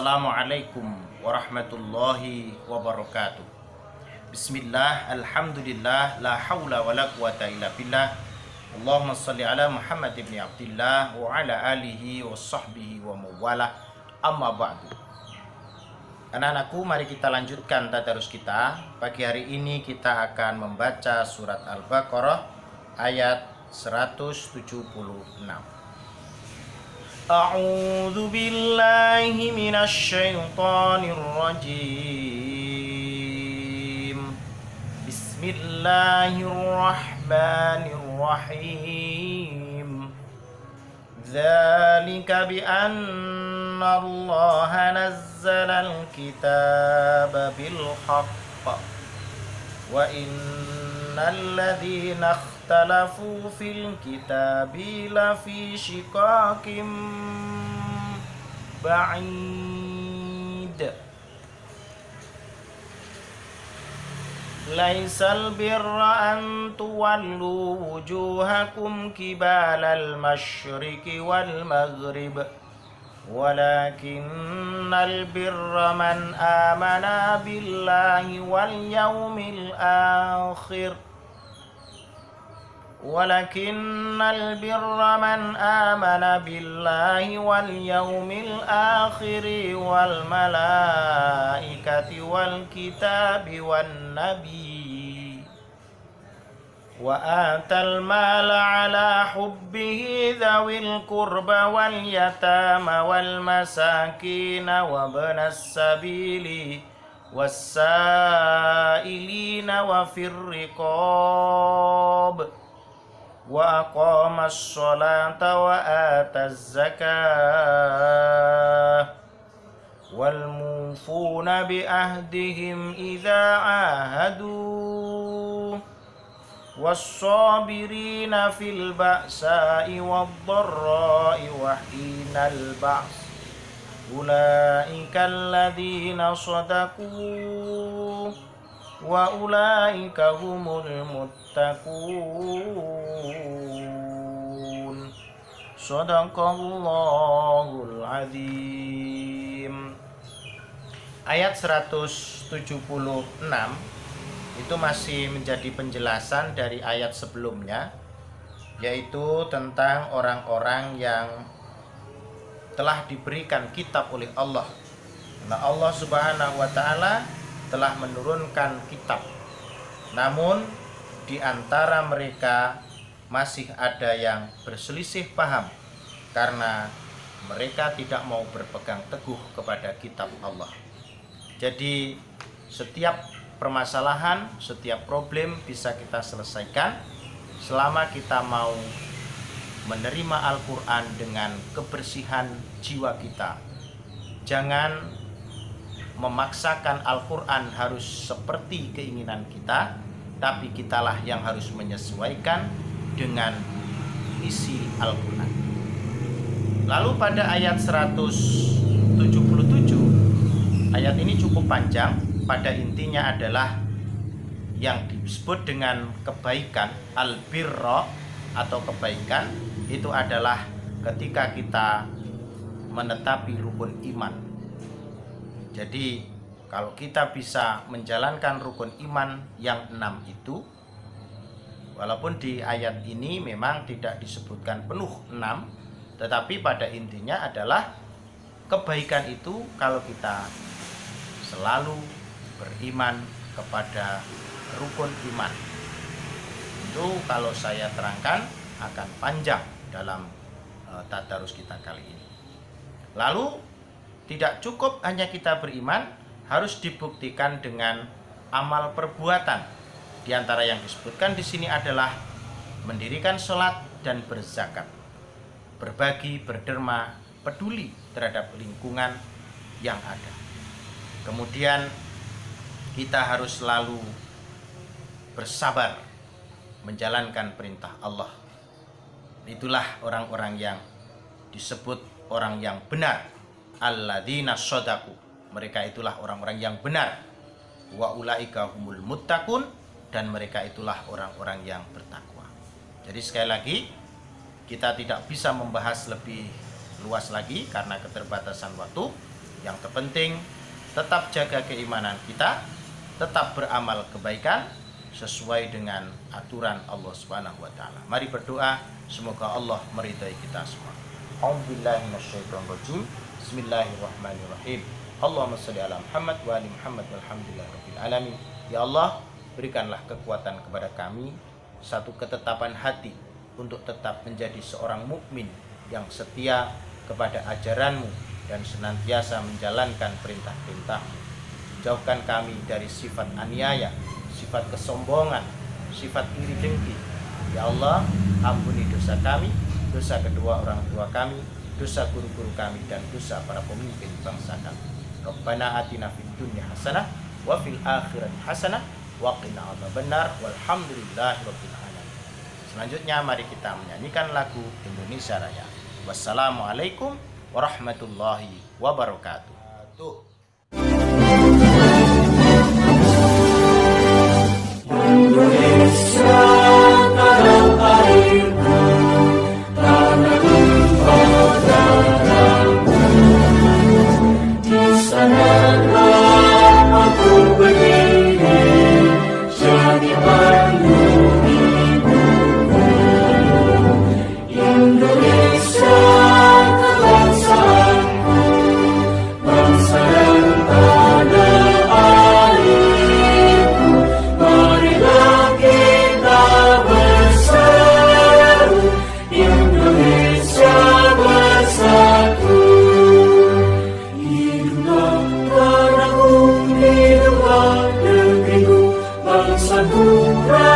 Assalamualaikum warahmatullahi wabarakatuh. Bismillah, alhamdulillah, la hawla wa la quwata illa billah. Allahumma salli ala Muhammad ibn Abdillah wa ala alihi wa sahbihi wa mawalah. Amma ba'du. Anak-anakku, mari kita lanjutkan tadarus kita. Pagi hari ini kita akan membaca surat Al-Baqarah ayat 176. A'udzu billahi minasy syaithanir rajim. Bismillahirrahmanirrahim. Dzalika bi anna Allah nazzala al-kitaba bil haqq wa innal ladzina ikhtalafu fil kitabi lafi shiqaqim ba'id. Laisal birra an tuwallu wujuhakum kibalal masyriqi wal maghrib walakinnal birra man amana billahi wal yawmil akhir ولكن البر من آمن بالله واليوم الآخر والملائكة والكتاب والنبي وآتى المال على حبه ذوي القربى واليتامى والمساكين وابن السبيل والسائلين وفي الرقاب وأقام الصلاة وآتى الزكاة والموفون بعهدهم إذا عاهدوا والصابرين في البأساء والضراء وحين البعث أولئك الذين صدقوا وأولئك هم المتقون. Shadaqallahul azim. Ayat 176 itu masih menjadi penjelasan dari ayat sebelumnya, yaitu tentang orang-orang yang telah diberikan kitab oleh Allah. Nah, Allah Subhanahu wa taala telah menurunkan kitab. Namun di antara mereka masih ada yang berselisih paham karena mereka tidak mau berpegang teguh kepada kitab Allah. Jadi setiap permasalahan, setiap problem bisa kita selesaikan selama kita mau menerima Al-Quran dengan kebersihan jiwa kita. Jangan memaksakan Al-Quran harus seperti keinginan kita, tapi kitalah yang harus menyesuaikan dengan isi Al-Quran. Lalu pada ayat 177, ayat ini cukup panjang, pada intinya adalah yang disebut dengan kebaikan, al-birra atau kebaikan, itu adalah ketika kita menetapi rukun iman. Jadi kalau kita bisa menjalankan rukun iman yang 6 itu, walaupun di ayat ini memang tidak disebutkan penuh 6, tetapi pada intinya adalah kebaikan itu kalau kita selalu beriman kepada rukun iman. Itu kalau saya terangkan akan panjang dalam tadarus kita kali ini. Lalu tidak cukup hanya kita beriman, harus dibuktikan dengan amal perbuatan. Di antara yang disebutkan di sini adalah mendirikan sholat dan berzakat, berbagi, berderma, peduli terhadap lingkungan yang ada. Kemudian kita harus selalu bersabar menjalankan perintah Allah. Itulah orang-orang yang disebut orang yang benar. Alladzina shadaku, mereka itulah orang-orang yang benar. Wa ulaika humul muttaqun, dan mereka itulah orang-orang yang bertakwa. Jadi sekali lagi, kita tidak bisa membahas lebih luas lagi karena keterbatasan waktu. Yang terpenting tetap jaga keimanan kita, tetap beramal kebaikan sesuai dengan aturan Allah Subhanahu wa taala. Mari berdoa, semoga Allah meridai kita semua. A'udzubillahi minasyaitonirrajim. Bismillahirrahmanirrahim. Allahumma shalli ala Muhammad wa ali Muhammad walhamdulillahirabbil alamin. Ya Allah, berikanlah kekuatan kepada kami, satu ketetapan hati untuk tetap menjadi seorang mukmin yang setia kepada ajaran-Mu dan senantiasa menjalankan perintah-perintah-Mu. Jauhkan kami dari sifat aniaya, sifat kesombongan, sifat iri dengki. Ya Allah, ampuni dosa kami, dosa kedua orang tua kami, dosa guru-guru kami, dan dosa para pemimpin bangsa kami. Rabbana atina fid dunya hasanah wa fil akhirati hasanah wa qina adzabannar walhamdulillahirabbil alamin. Selanjutnya mari kita menyanyikan lagu Indonesia Raya. Wassalamualaikum warahmatullahi wabarakatuh. Indonesia tanah airku, tanah engkau darahku. Di sanalah aku berdiri, jadi payung hidupku. Indonesia kebangsaanku, bangsa dan tanah airku. Marilah kita bersatu, Indonesia bersatu. Hiduplah tanahku, hiduplah negeriku, bangsaku.